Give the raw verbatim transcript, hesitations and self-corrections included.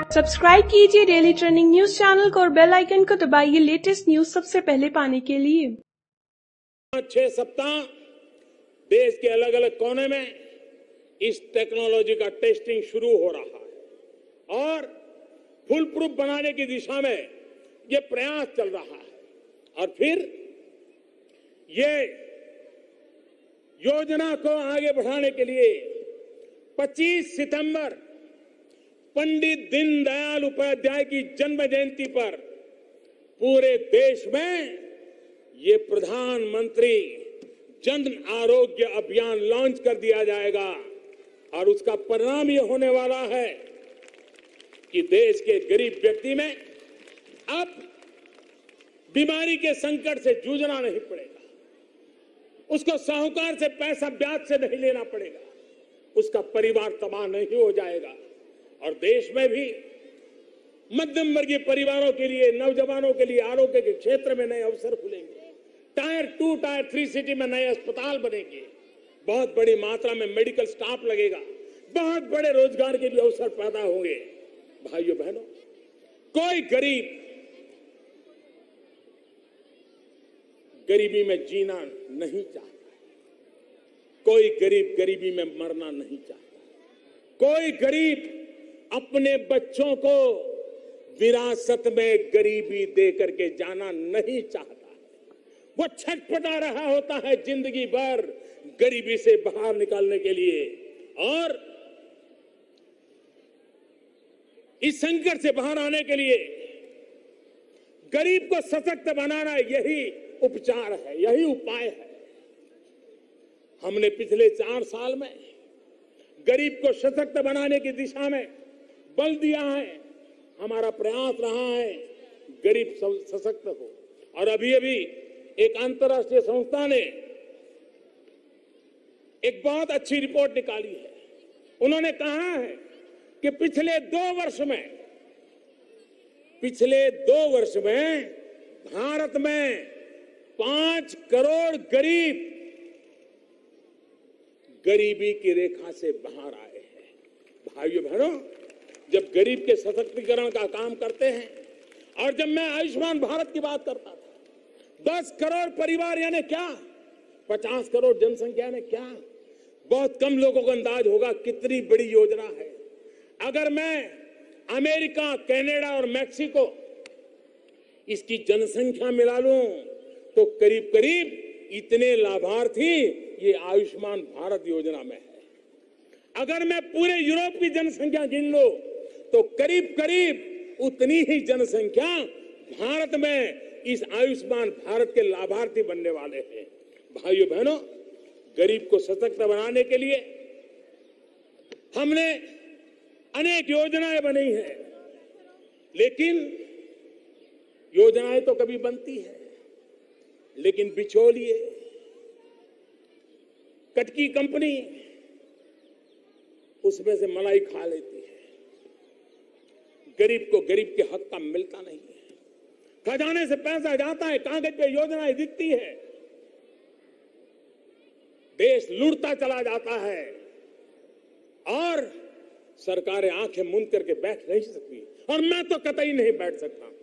Subscribe कीजिए daily trending news channel को और बेल आइकन को दबाइए लेटेस्ट न्यूज सबसे पहले पाने के लिए। छह सप्ताह देश के अलग अलग कोने में इस टेक्नोलॉजी का टेस्टिंग शुरू हो रहा है और फुल प्रूफ बनाने की दिशा में ये प्रयास चल रहा है। और फिर ये योजना को आगे बढ़ाने के लिए पच्चीस सितंबर पंडित दीनदयाल उपाध्याय की जन्म जयंती पर पूरे देश में ये प्रधानमंत्री जन आरोग्य अभियान लॉन्च कर दिया जाएगा और उसका परिणाम ये होने वाला है कि देश के गरीब व्यक्ति में अब बीमारी के संकट से जूझना नहीं पड़ेगा, उसको साहूकार से पैसा ब्याज से नहीं लेना पड़ेगा, उसका परिवार तबाह नहीं हो जाएगा। और देश में भी मध्यम वर्गीय परिवारों के लिए, नौजवानों के लिए आरोग्य के क्षेत्र में नए अवसर खुलेंगे। Tier two tier three city में नए अस्पताल बनेंगे, बहुत बड़ी मात्रा में मेडिकल स्टाफ लगेगा, बहुत बड़े रोजगार के भी अवसर पैदा होंगे। भाइयों बहनों, कोई गरीब गरीबी में जीना नहीं चाहता, कोई गरीब गरीबी में मरना नहीं चाहता, कोई गरीब अपने बच्चों को विरासत में गरीबी दे करके जाना नहीं चाहता। वो छटपटा रहा होता है जिंदगी भर गरीबी से बाहर निकालने के लिए, और इस संकट से बाहर आने के लिए गरीब को सशक्त बनाना यही उपचार है, यही उपाय है। हमने पिछले चार साल में गरीब को सशक्त बनाने की दिशा में बल दिया है। हमारा प्रयास रहा है गरीब सशक्त हो। और अभी अभी एक अंतर्राष्ट्रीय संस्था ने एक बहुत अच्छी रिपोर्ट निकाली है। उन्होंने कहा है कि पिछले दो वर्ष में पिछले दो वर्ष में भारत में पांच करोड़ गरीब गरीबी की रेखा से बाहर आए हैं। भाइयों बहनों, जब गरीब के सशक्तिकरण का काम करते हैं, और जब मैं आयुष्मान भारत की बात करता था, दस करोड़ परिवार यानी क्या, पचास करोड़ जनसंख्या यानी क्या, बहुत कम लोगों को अंदाज होगा कितनी बड़ी योजना है। अगर मैं अमेरिका, कनाडा और मैक्सिको इसकी जनसंख्या मिला लूं तो करीब करीब इतने लाभार्थी ये आयुष्मान भारत योजना में है। अगर मैं पूरे यूरोप की जनसंख्या गिन लो तो करीब करीब उतनी ही जनसंख्या भारत में इस आयुष्मान भारत के लाभार्थी बनने वाले हैं। भाइयों बहनों, गरीब को सशक्त बनाने के लिए हमने अनेक योजनाएं बनाई हैं, लेकिन योजनाएं तो कभी बनती है लेकिन बिचौलिए, कटकी कंपनी उसमें से मलाई खा लेती है, गरीब को गरीब के हक का मिलता नहीं है। खजाने से पैसा जाता है, कागज पे योजनाएं दिखती है, देश लुटता चला जाता है और सरकारें आंखें मूंद करके बैठ नहीं सकती, और मैं तो कतई नहीं बैठ सकता।